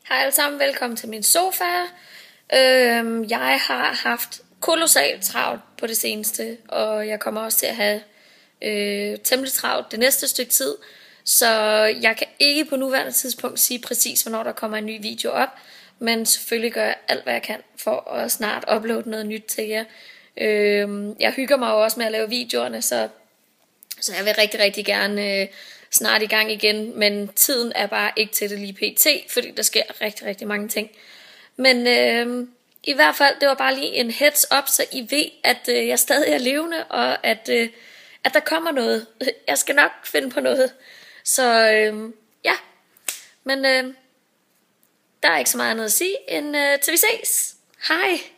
Hej alle sammen, velkommen til min sofa. Jeg har haft kolossalt travlt på det seneste, og jeg kommer også til at have temmelig travlt det næste stykke tid. Så jeg kan ikke på nuværende tidspunkt sige præcis, hvornår der kommer en ny video op. Men selvfølgelig gør jeg alt, hvad jeg kan for at snart uploade noget nyt til jer. Jeg hygger mig jo også med at lave videoerne, så jeg vil rigtig, rigtig gerne snart i gang igen. Men tiden er bare ikke til det lige pt, fordi der sker rigtig, rigtig mange ting. Men i hvert fald, det var bare lige en heads up, så I ved, at jeg stadig er levende, og at der kommer noget. Jeg skal nok finde på noget. Så ja, men der er ikke så meget andet at sige, end til vi ses. Hej!